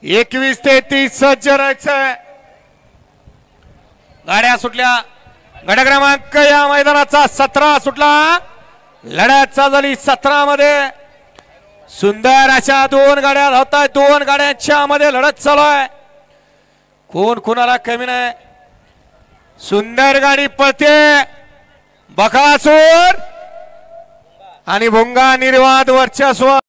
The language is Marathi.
21-33 सज्ज राहायचं. गाड्या सुटल्या. गट क्रमांक या मैदानाचा 17 सुटला. लढत चालली 17 मध्ये. सुंदर अशा दोन गाड्या धावतात. दोन गाड्यांच्या मध्ये लढत चालू आहे. कोण कोणाला कमी नाही. सुंदर गाडी पळते. बकासूर आणि भुंगा निर्वाद वर्चस्व.